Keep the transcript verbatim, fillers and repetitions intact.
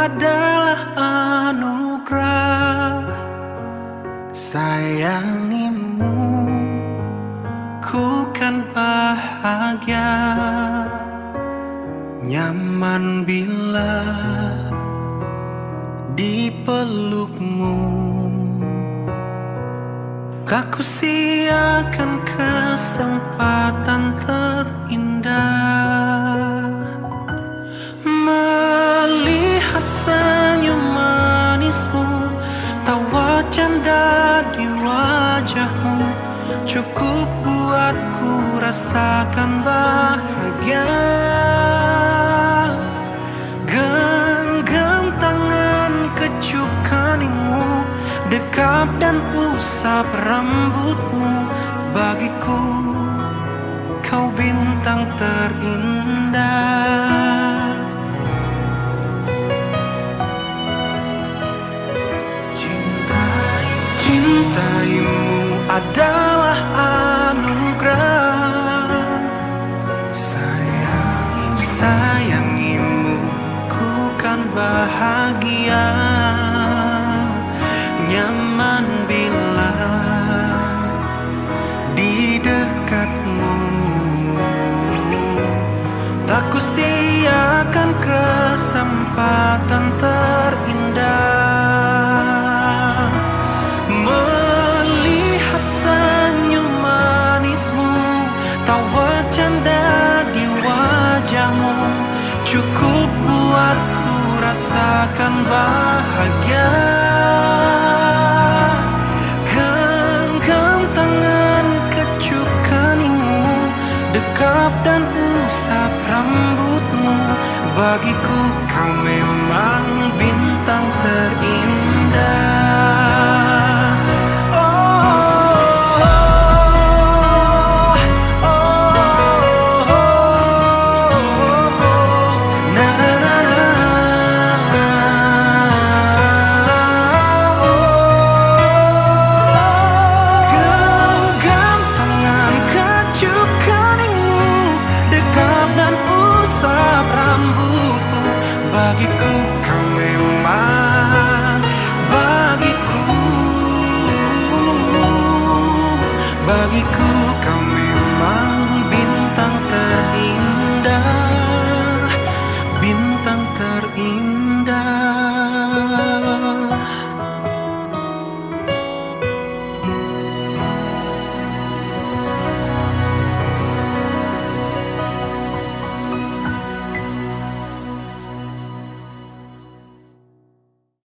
adalah anugerah. Sayangimu, ku kan bahagia, nyaman bila dipelukmu. Tak kusiakan kesempatan terindah melihat senyum manismu, tawa canda di wajahmu, cukup buatku rasakan bahagia. Genggam tangan, kecup keningmu, dekap dan usap rambutmu. Bagiku kau bintang terindah. Cintai, cintaimu adalah anugerah. Sayangimu, sayangimu, ku kan bahagia, nyaman bila di dekatmu. Tak kusiakan kesempatan terindah melihat senyum manismu, tawa canda di wajahmu, cukup buatku rasakan bahagia. Genggam tangan, kecup keningmu, dekap dan usap rambutmu. Bagiku kau memang bintang terindah. Oh, oh, oh, oh, na na na na. Genggam tangan, kecup keningmu, dekap dan usap rambutmu. Bagiku